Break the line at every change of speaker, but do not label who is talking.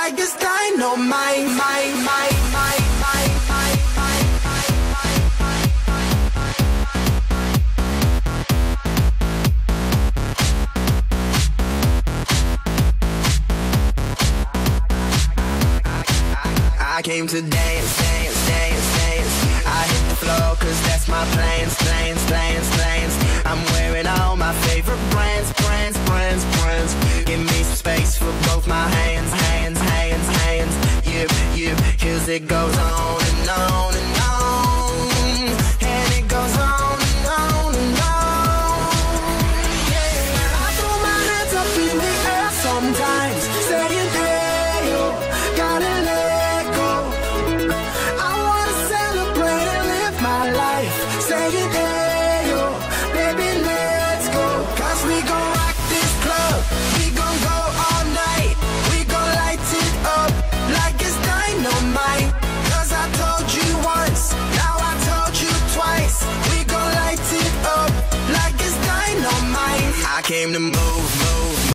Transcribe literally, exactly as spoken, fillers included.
like it's dynamite, my, my, my, my, my, my, I came to dance, dance, dance, dance. I hit the floor cause that's my plans, plans, plans, plans. I'm wearing all my favorite brands, brands, brands, brands. Give me some space for both my hands, hands, hands, hands. You, you, cause it goes on and on and on. And it goes on and on and on. Yeah, I throw my hands up in the air sometimes, saying hey yo, gotta let go. I wanna celebrate and live my life, saying hey yo, baby let's go. Cause we gon' rock this club, we gon' go all night. We gon' light it up like it's dynamite. Cause I told you once, now I told you twice. We gon' light it up like it's dynamite. I came to move